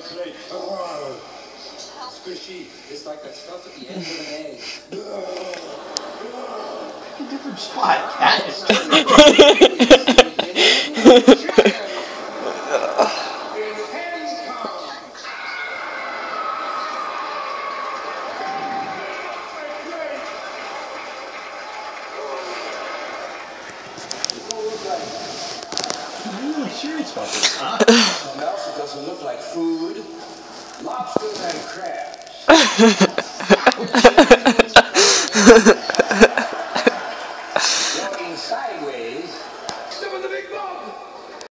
plate. Squishy. It's like that stuff at the end of an egg. A different spot, cat. I'm really serious about this, huh? Something else that doesn't look like food. Lobsters and crabs.